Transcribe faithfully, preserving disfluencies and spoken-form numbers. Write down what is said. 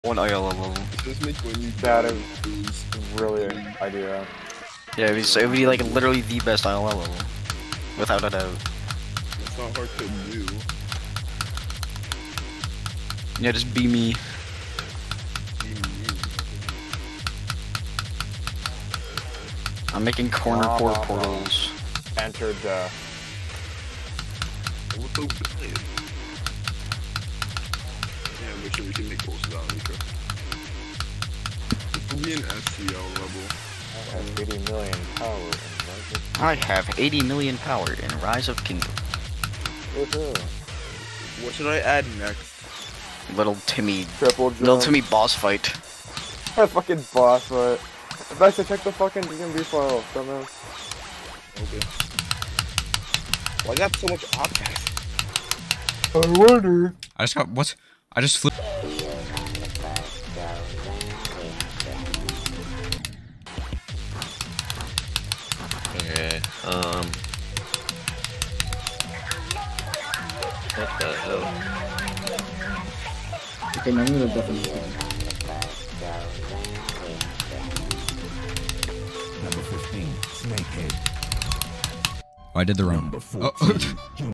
One I L level. Just make when you That is really an idea. Yeah, it'd be, so it'd be like literally the best I L level. Without a doubt. It's not hard to do. Yeah, just be me. I'm making corner Nah, port nah, nah. portals. Entered uh What's so billion? Yeah, make sure we can make posts out, Mika. This will be an S C L level. I have eighty million power and I have eighty million power in Rise of Kingdom. Woohoo. What should I add next? Little Timmy, Triple jump. little Timmy boss fight. That fucking boss fight. Best to check the fucking D M V file, dumbass. Okay. Well, I got so much objects. I wonder. I just got what? I just flew. Okay, um... what the hell? Okay, now I'm gonna definitely. Number fifteen, Snakehead. Oh, I did the wrong. Number Oh. fourteen,